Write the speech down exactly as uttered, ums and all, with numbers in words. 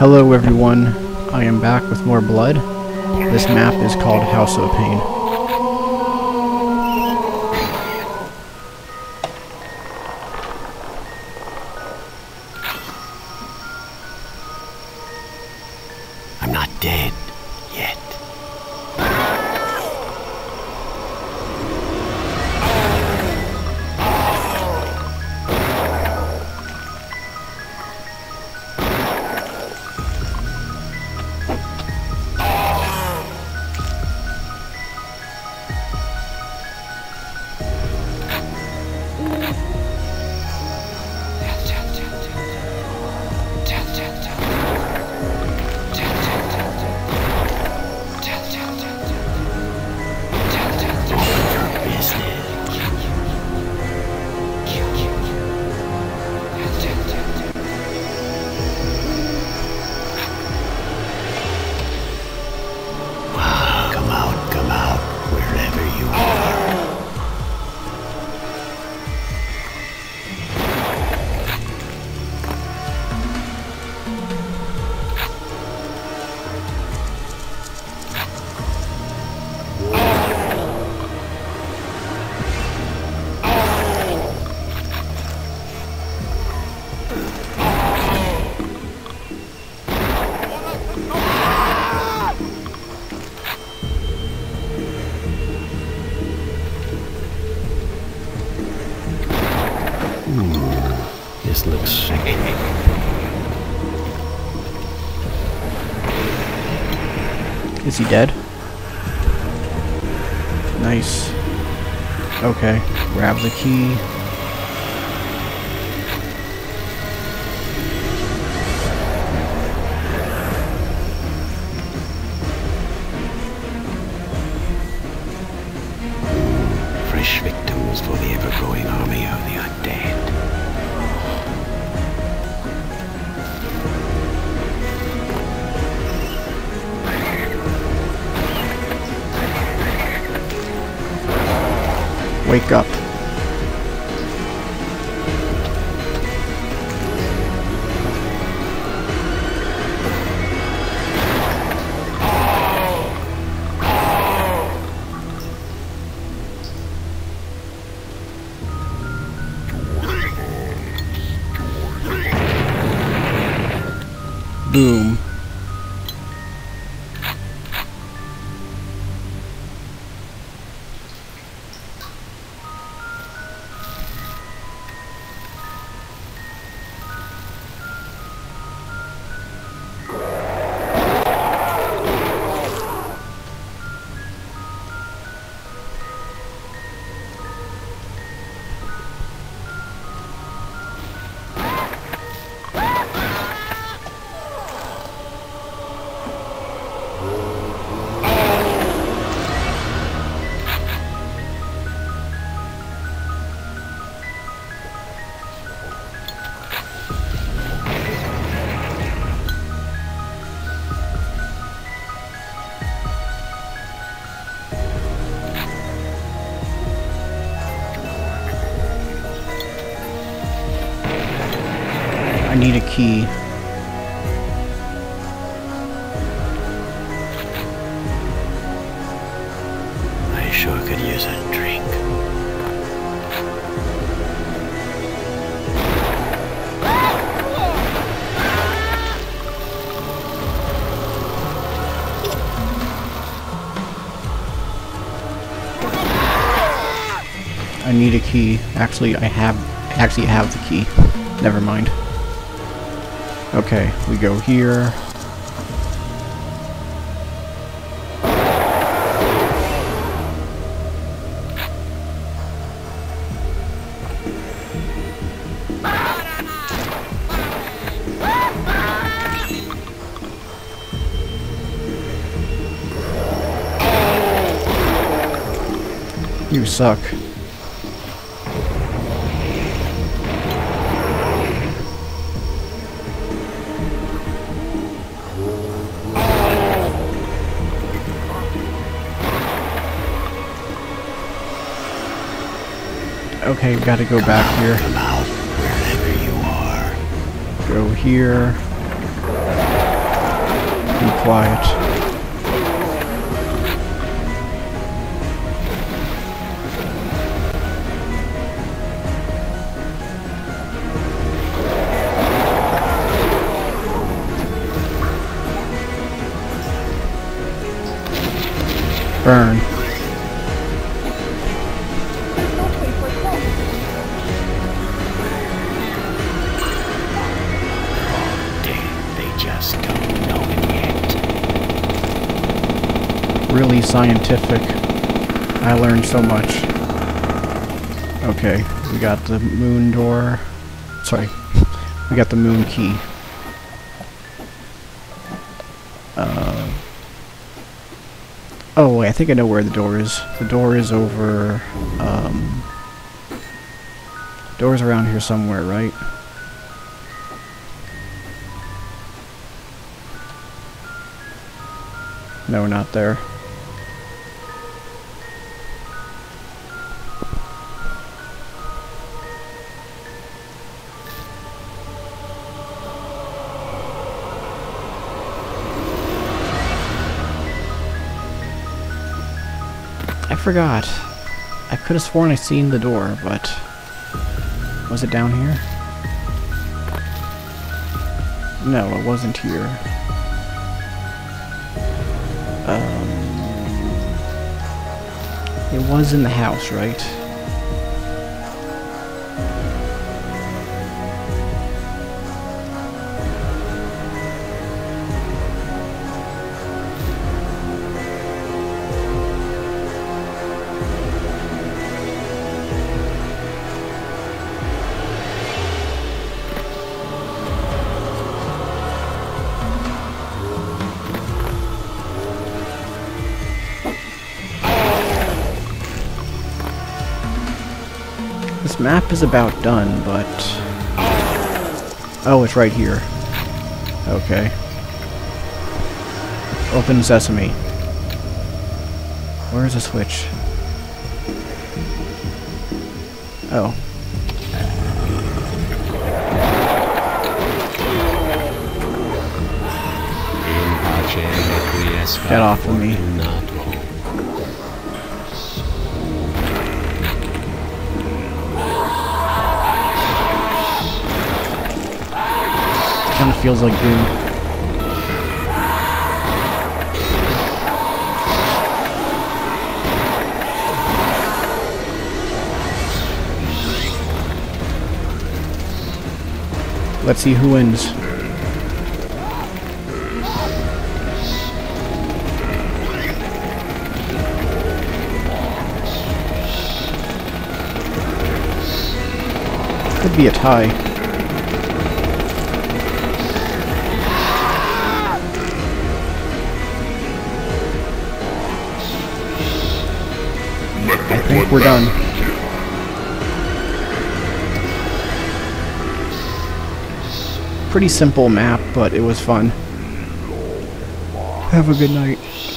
Hello everyone, I am back with more blood. This map is called House of Pain. I'm not dead yet. Hmm, this looks sick. Is he dead? Nice. Okay, grab the key. Fresh victims for the ever-growing army of the undead. Wake up. Boom. I need a key. I sure could use a drink. I need a key. Actually, I have actually have the key. Never mind. Okay, we go here. You suck. Okay, gotta go back here. Come out wherever you are. Go here. Be quiet. Burn. Really scientific. I learned so much. Okay, we got the moon door. Sorry, we got the moon key. Uh, oh, wait, I think I know where the door is. The door is over. Um, door's around here somewhere, right? No, not there. I forgot. I could have sworn I seen the door, but was it down here? No, it wasn't here. Um, it was in the house, right? This map is about done, but... Oh, it's right here. Okay. Open sesame. Where's the switch? Oh. Get off of me. Kinda feels like Doom. Let's see who wins. Could be a tie. I think we're done. Pretty simple map, but it was fun. Have a good night.